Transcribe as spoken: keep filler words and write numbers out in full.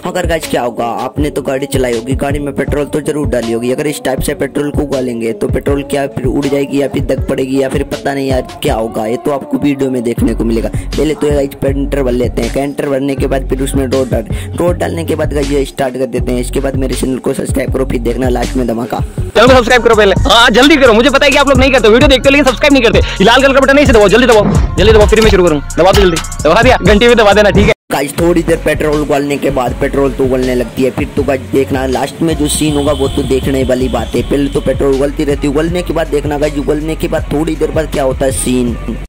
अगर गाइस क्या होगा, आपने तो गाड़ी चलाई होगी, गाड़ी में पेट्रोल तो जरूर डाली होगी। अगर इस टाइप से पेट्रोल को उगालेंगे तो पेट्रोल क्या फिर उड़ जाएगी या फिर दग पड़ेगी या फिर पता नहीं यार क्या होगा। ये तो आपको वीडियो में देखने को मिलेगा। पहले तो गाइस कैंटर भर लेते हैं। कैंटर भरने के बाद फिर उसमें रोड डाल रोड डालने के बाद गाइस ये स्टार्ट कर देते हैं। इसके बाद मेरे चैनल को सब्सक्राइब करो, फिर देखना लास्ट में धमाका। चैनल को सब्सक्राइब करो पहले, हाँ जल्दी करो। मुझे पता है कि आप लोग नहीं करते, वीडियो देखते हो लेकिन सब्सक्राइब नहीं करते। लाल कलर का बटन नहीं से दबाओ, जल्दी दबाओ, जल्दी दबाओ, फिर मैं शुरू करूँ। दबा दो जल्दी, दबा दिया, घंटी भी दबा देना, ठीक है गाइस। थोड़ी देर पेट्रोल उगलने के बाद पेट्रोल तो उगलने लगती है। फिर तो गाइस देखना लास्ट में जो सीन होगा वो तो देखने वाली बात है। पहले तो पेट्रोल उगलती रहती है, उगलने के बाद देखना गाइस, उगलने के बाद थोड़ी देर बाद क्या होता है सीन।